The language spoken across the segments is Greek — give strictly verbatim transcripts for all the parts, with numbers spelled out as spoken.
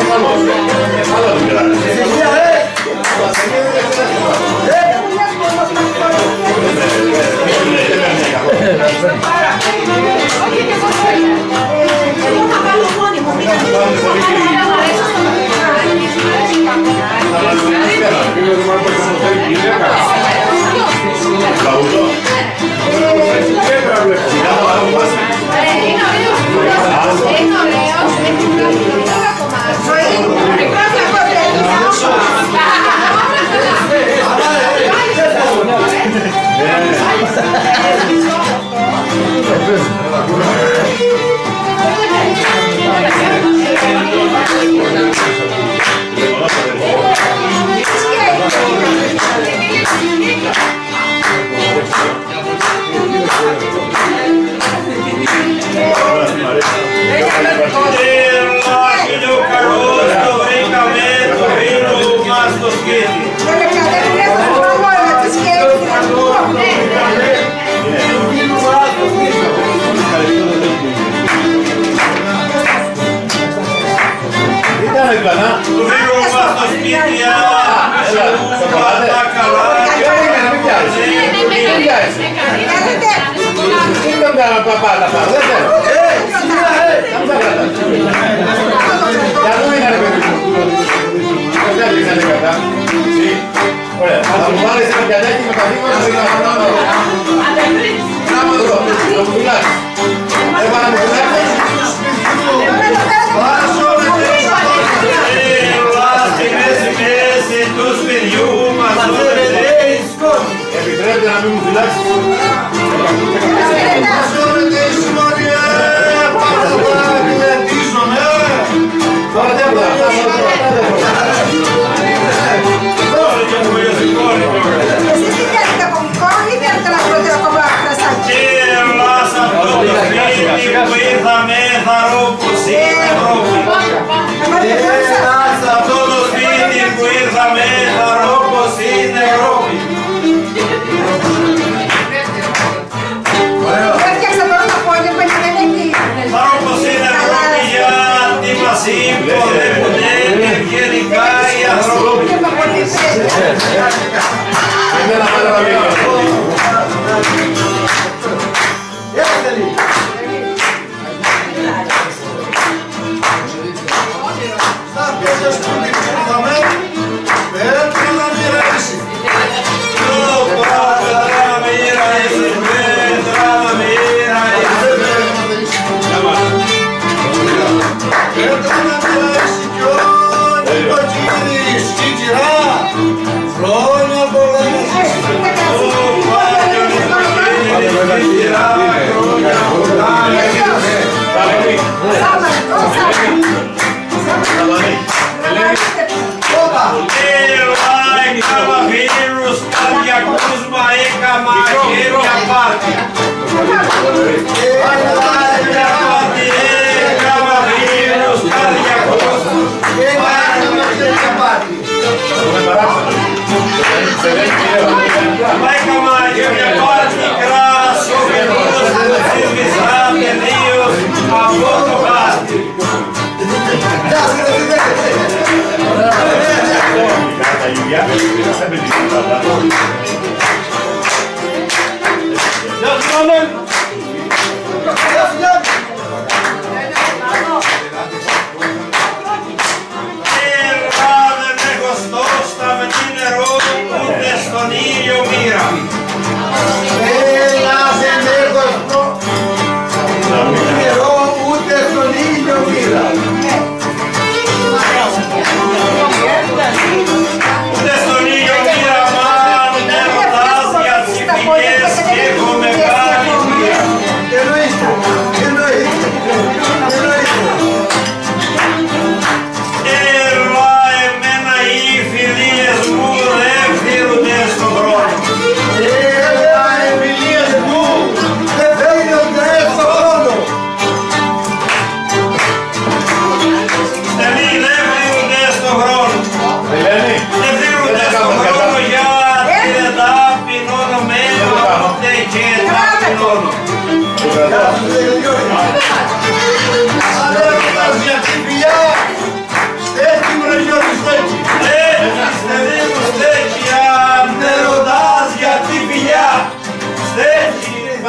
Ούτε στον ήλιο μοίρα, μάνα,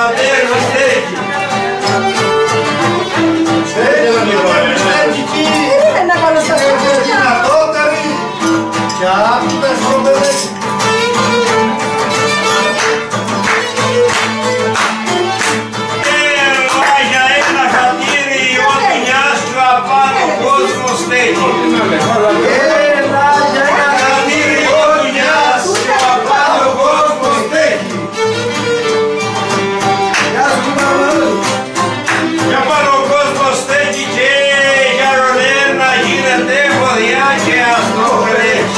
πατέρνο στέκει. Στέκει τι είναι δυνατότερη και άκουτα στο παιδί. Έλα για ένα χατήρι ο δουλειάς σου απάνω ο κόσμος στέκει. Έλα για ένα χατήρι ο δουλειάς σου απάνω ο κόσμος στέκει. Για πάνω ο κόσμος στέκει και για ρολέρ να γίνεται βοδιά και αυτό χρέχει.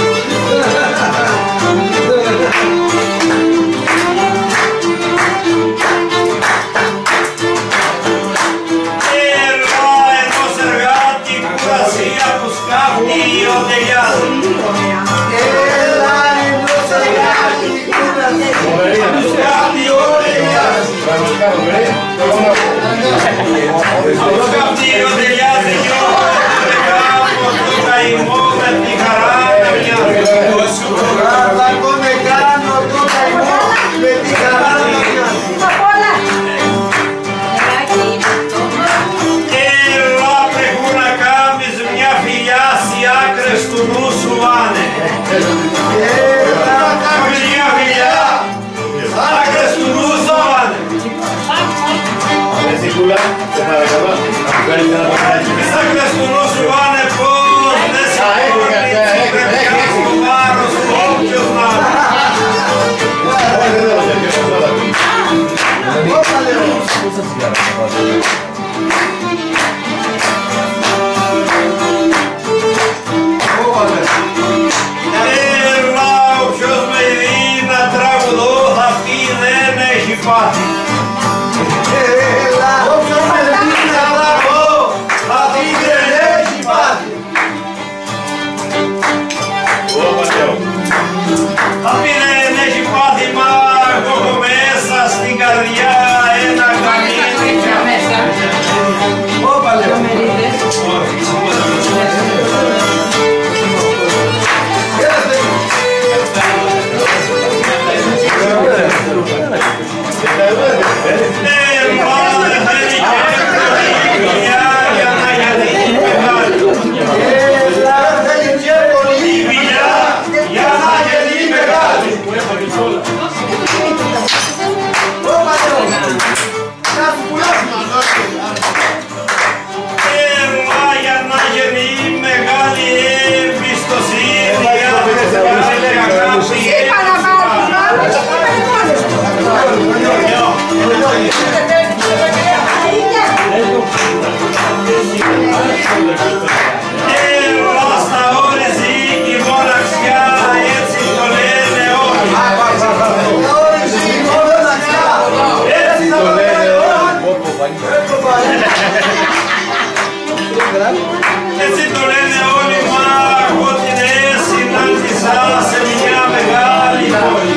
Έλα ενός εργάτη κουρασία που σκάφτει ο τελειάς. Έλα ενός εργάτη κουρασία που σκάφτει ο τελειάς. Αυτό σκάφτει ο τελειάς δεν κάπου το καημό με τη χαρά να μοιάζει. Κακό με κάνω το καημό με τη χαρά να μοιάζει. Έλα πρέπει να κάνεις μια φιλιά οι άκρες του νου σου βάνε. Έλα να κάνεις μια φιλιά οι άκρες του νου σου βάνε. Τις άκρες του νου σου βάνε πως δεν σε χωρίζει παιδιά στο βάρος όποιος να έλα όποιος με δει να τραγουδώ θα πει δεν έχει πάθει. Έλα όποιος με δει να τραγουδώ θα πει δεν έχει πάθει. Θα πει δεν έχει πάθει μα εγώ έχω μέσα στην καρδιά ένα καμίνι πια. Όπα λέω. Έτσι το λένε όλοι, μα εγώ την συνάντησα σε μια μεγάλη πόλη.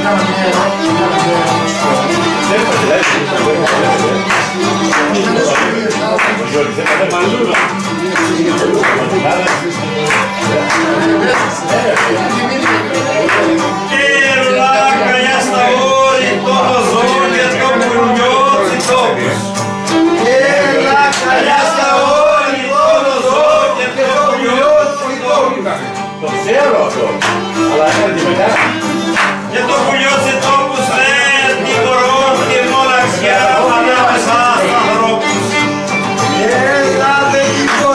Έλα καλιά στα όρη το ροζό και το πουλιό τσιτόπιος. Έλα καλιά στα όρη το ροζό και το πουλιό τσιτόπιος. Το ξέρω αυτό, αλλά είναι τη μετά. Και το πουλιό τσιτόπους λέει την κορώ και μοναξιά ανάμεσα στα ανθρώπους. Έλα δεν την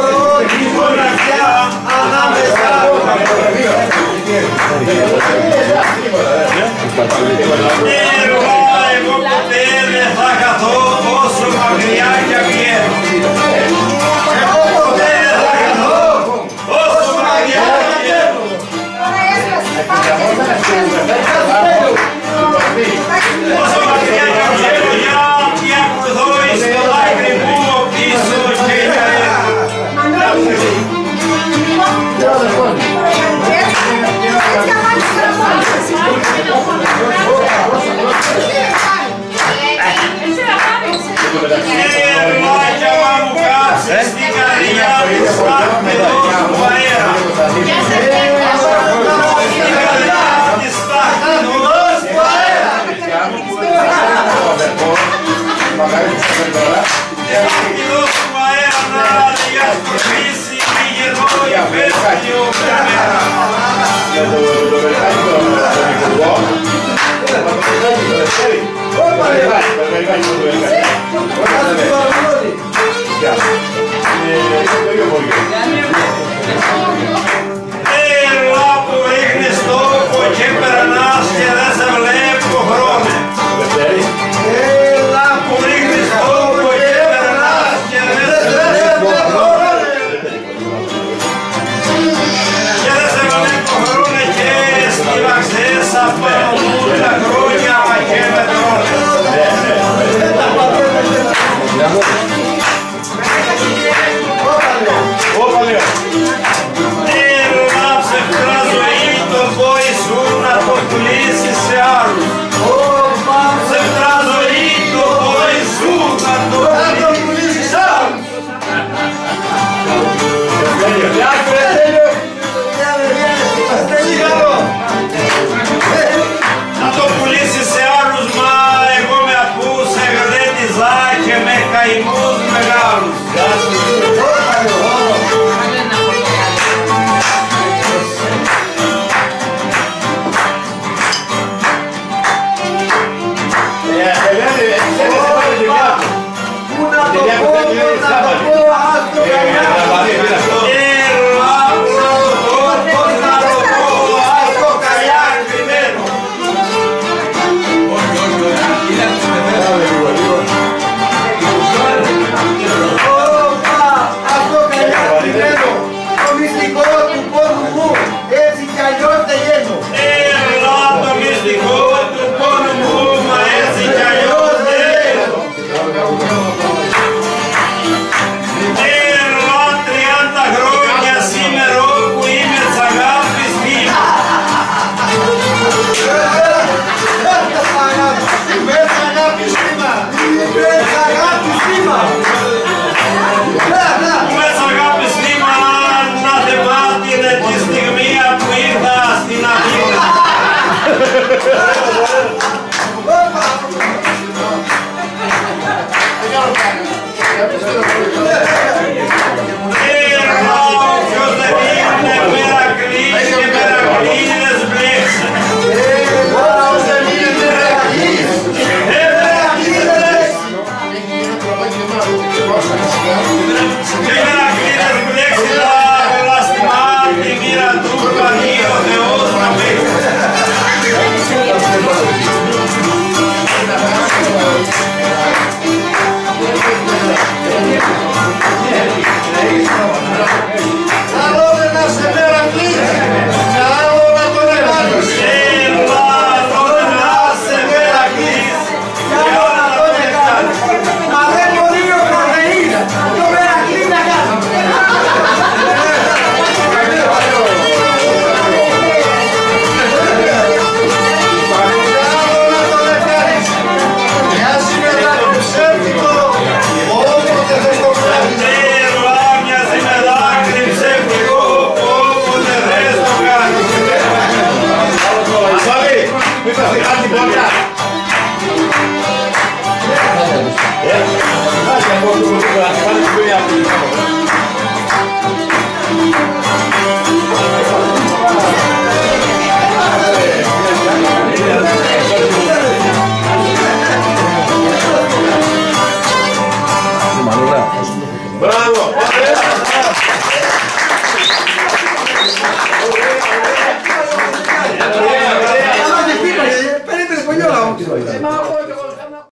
αυτό ήταν.